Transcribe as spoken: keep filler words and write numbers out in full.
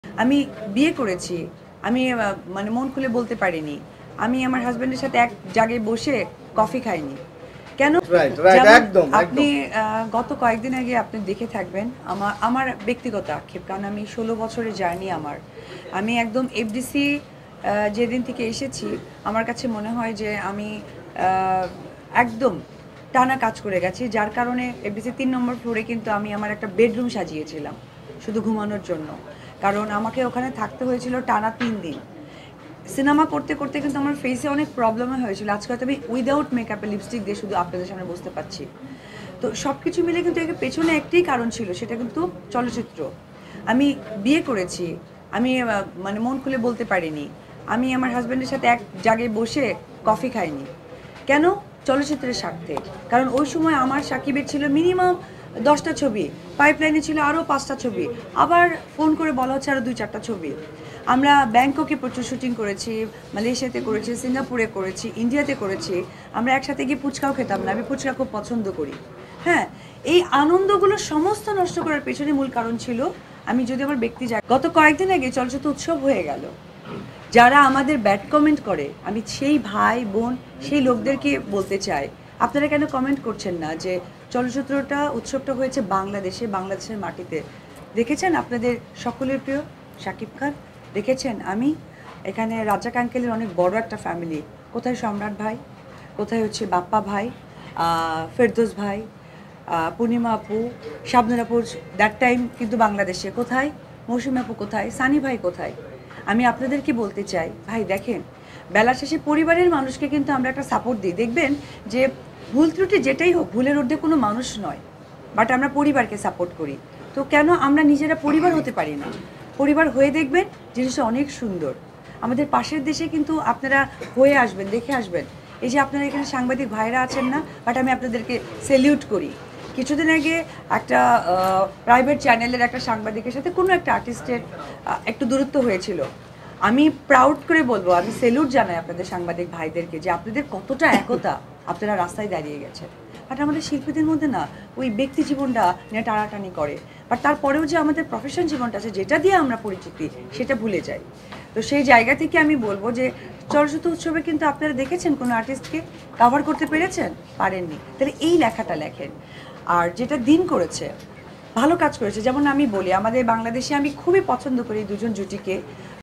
আমি বিয়ে করেছি। আমি আ মানে মন খুলে বলতে পারিনি। আমি আমার হাসব্যান্ডের সাথে এক জায়গায় বসে কফি খাইনি। কেন? Right, right. যেমন একদম, আপনি একদম। আ গত কয়েকদিন আগে আপনি দেখে থাকবেন আমা আমার ব্যক্তিগত আক্ষেপ। কারণ আমি ষোলো বছরের জার্নি আমার। আমি একদম এফডিসি আ যেদিন থেকে এসেছি, আমার কাছে মনে হয় যে আমি আ একদম টানা কাজ করে গেছি। যার কারণে এফডিসির তিন নম্বর ফ্লোরে কিন্তু আমি আমার একটা বেডরুম সাজিয়েছিলাম, শুধু ঘুমানোর জন্য। কারণ আমাকে ওখানে থাকতে হয়েছিল টানা তিন দিন। সিনেমা করতে, করতে কিন্তু আমার ফেসে অনেক প্রবলেমও হয়েছিল। আজকে হয়তো আমি উইদাউট মেকআপে লিপস্টিক দিয়ে শুধু আপনাদের সামনে বসতে পারছি। তো সবকিছু মিলে কিন্তু এর পেছনে একটাই কারণ ছিল, সেটা কিন্তু চলচ্চিত্র। আমি বিয়ে করেছি। আমি আ মানে মন খুলে বলতে পারিনি। আমি আমার হাসব্যান্ডের সাথে এক জায়গায় বসে কফি খাইনি। কেন? চলচ্চিত্রের স্বার্থে। কারণ ওই সময় আমার সাকিবের ছিল মিনিমাম দশ টা ছবি। পাইপলাইনে ছিল আরও পাঁচ টা ছবি। আবার ফোন করে বলা হচ্ছে আরও দুই চার টা ছবি। আমরা ব্যাংককে প্রচুর শুটিং করেছি, মালয়েশিয়াতে করেছি, সিঙ্গাপুরে করেছি, ইন্ডিয়াতে করেছি। আমরা একসাথে গিয়ে ফুচকাও খেতাম না। আমি ফুচকা খুব পছন্দ করি। হ্যাঁ? এই আনন্দগুলো সমস্ত নষ্ট করার পেছনে মূল কারণ ছিল, আমি যদি আমার ব্যক্তি যা গত কয়েকদিন আগে চলচ্চিত্র উৎসব হয়ে গেল। যারা আমাদের ব্যাড কমেন্ট করে, আমি সেই ভাই, বোন, সেই লোকদেরকে বলতে চাই, আপনারা কেন কমেন্ট করছেন না যে চলচ্চিত্রটা উৎসবটা হয়েছে বাংলাদেশে, বাংলাদেশের মাটিতে। দেখেছেন আপনাদের সকলের প্রিয় শাকিব খান? দেখেছেন আমি? এখানে রাজ্জাক আঙ্কেলের অনেক বড় একটা ফ্যামিলি। কোথায় সম্রাট ভাই? কোথায় হচ্ছে বাপ্পা ভাই? আ ফেরদৌস ভাই? আ পূর্ণিমা আপু, শাবনূর আপু দ্যাট টাইম কিন্তু বাংলাদেশে। কোথায়? মৌসুমী আপু কোথায়? সানি ভাই কোথায়? আমি আপনাদেরকে বলতে চাই, ভাই দেখেন, বেলা শেষে পরিবারের মানুষকে কিন্তু আমরা একটা সাপোর্ট দিই। দেখবেন যে ভুল ত্রুটি যেটাই হোক, ভুলের ঊর্ধ্বে কোনো মানুষ নয়। বাট আমরা পরিবারকে সাপোর্ট করি। তো কেন আমরা নিজেরা পরিবার হতে পারি না? পরিবার হয়ে দেখবেন জিনিসটা অনেক সুন্দর। আমাদের পাশের দেশে কিন্তু আপনারা হয়ে আসবেন, দেখে আসবেন। এই যে আপনারা এখানে সাংবাদিক ভাইরা আছেন না? বাট আমি আপনাদেরকে সেলিউট করি। কিছুদিন আগে একটা আ প্রাইভেট চ্যানেলের একটা সাংবাদিকের সাথে কোনো একটা আর্টিস্টের আ একটু দূরত্ব হয়েছিল। আমি প্রাউড করে বলব, আমি সেলুট জানাই আপনাদের সাংবাদিক ভাইদেরকে যে আপনাদের কতটা একতা, আপনারা রাস্তায় দাঁড়িয়ে গেছেন। বাট আমাদের শিল্পীদের মধ্যে না ওই ব্যক্তি জীবনটা নিয়ে টানাটানি করে। বাট তারপরেও যে আমাদের প্রফেশন জীবনটা আছে, যেটা দিয়ে আমরা পরিচিতি, সেটা ভুলে যাই। তো সেই জায়গা থেকে আমি বলব যে চলচ্চিত্র উৎসবে কিন্তু আপনারা দেখেছেন কোনো আর্টিস্টকে কভার করতে পেরেছেন? পারেননি। তাহলে এই লেখাটা লেখেন। আর যেটা দিন করেছে, ভালো কাজ করেছে। যেমন আমি বলি, আমাদের বাংলাদেশে আমি খুবই পছন্দ করি দুজন জুটিকে।